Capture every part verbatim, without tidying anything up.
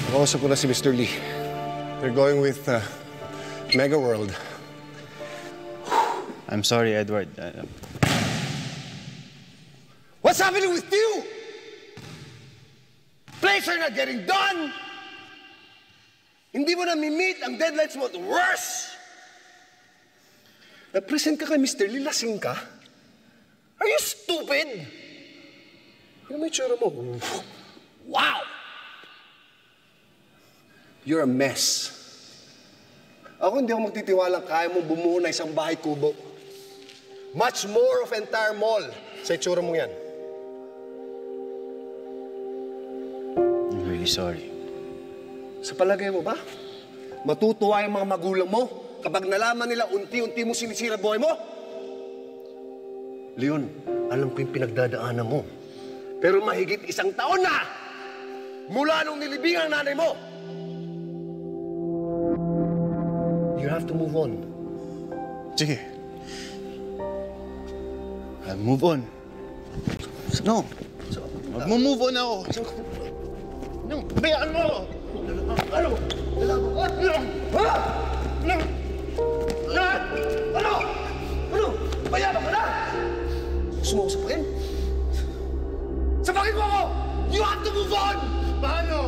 Nakausap ko na si Mister Lee. They're going with uh, Mega World. I'm sorry, Edward. Uh, What's happening with you? Plays are not getting done. Hindi mo na mi-meet ang deadlines mo. Worse! Nag-present ka kay Mister Lee, lasing ka? Are you stupid? Ano may tsura mo? Wow! You're a mess. Ako hindi ako magtitiwalang kaya mong bumuo na isang bahay kubo. Much more of entire mall sa itsura mo yan. I'm really sorry. Sa palagay mo ba? Matutuwa yung mga magulang mo kapag nalaman nila unti-unti mo sinisira buhay mo? Leon, alam ko yung pinagdadaanan mo. Pero mahigit isang taon na mula nung nilibing ang nanay mo. You have to move on. Sige. I'll move on. No. Mag-move on ako. No, bayaan mo ako. Ano? Lalaban ka? Ha? Ano? Ano? Ano? Bayaan ka na? Gusto mo ko sapakin? Sapakin mo ako! You have to move on! Paano?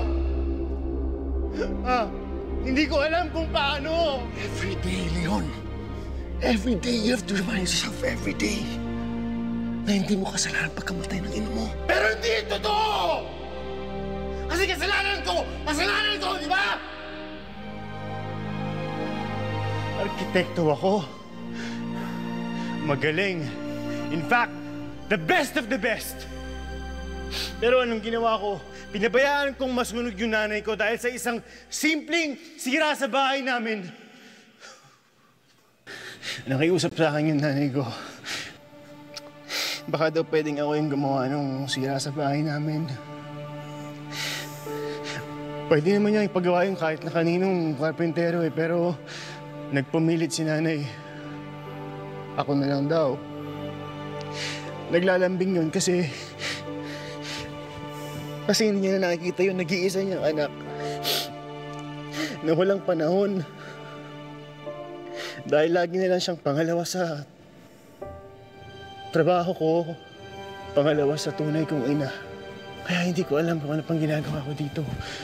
Ah, hindi ko alam kung paano. Every day, Leon. Every day, you have to remind yourself every day na hindi mo kasalanan pagkamatay ng ina mo. Pero hindi totoo! Kasi kasalanan ko! Kasalanan ko, di ba? Arkitekto ako. Magaling. In fact, the best of the best. Pero anong ginawa ko? Pinabayaan kong masunog yung nanay ko dahil sa isang simpleng sira sa bahay namin. Nakiusap sa akin yung nanay ko. Baka daw pwedeng ako yung gumawa ng sira sa bahay namin. Pwede naman niya ipagawa yung kahit na kaninong karpentero eh, pero nagpumilit si nanay. Ako na lang daw. Naglalambing yun kasi... Kasi hindi niya na nakikita yung nag-iisa niyang anak na walang panahon. Dahil lagi na lang siyang pangalawa sa trabaho ko, pangalawa sa tunay kong ina. Kaya hindi ko alam kung ano pang ginagawa ko dito.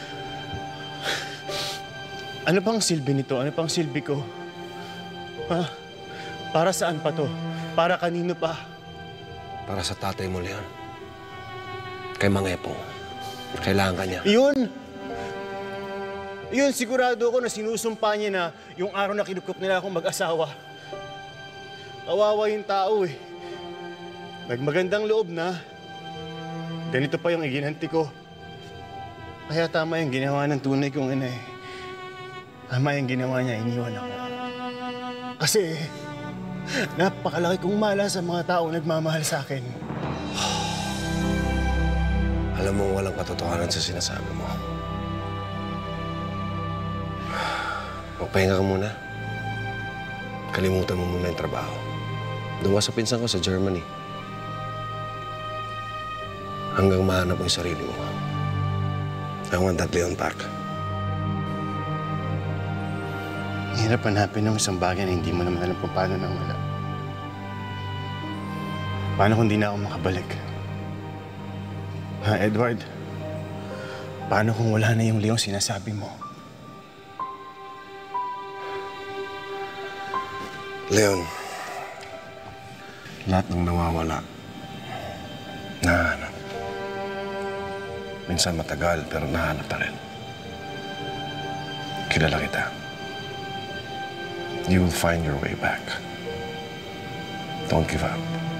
Ano pang silbi nito? Ano pang silbi ko? Ha? Para saan pa to? Para kanino pa? Para sa tatay mo, Leon. Kay Mang Epong. Kailangan ka niya. Yun! Yun, sigurado ako na sinusumpa niya na yung araw na kinukop nila akong mag-asawa. Kawawa yung tao eh. Nagmagandang loob na. Ganito pa yung iginanti ko. Kaya tama yung ginawa ng tunay kong ina eh. Tama yung ginawa niya, iniwan ako. Kasi napakalaki kong mala sa mga taong nagmamahal sa akin. Alam mo, walang katotohanan sa sinasabi mo. Magpahinga ka muna. Kalimutan mo muna yung trabaho. Duwa sa pinsan ko sa Germany. Hanggang mahanap mo yung sarili mo. I want that Leon back. Hirap hanapin ng isang bagay na hindi mo naman alam kung paano nang wala. Paano kung di na ako makabalik? Ha, Edward? Paano kung wala na yung Leong sinasabi mo? Leon, lahat ng nawawala, nahanap. Minsan matagal, pero nahanap pa rin. Kilala kita. You will find your way back. Don't give up.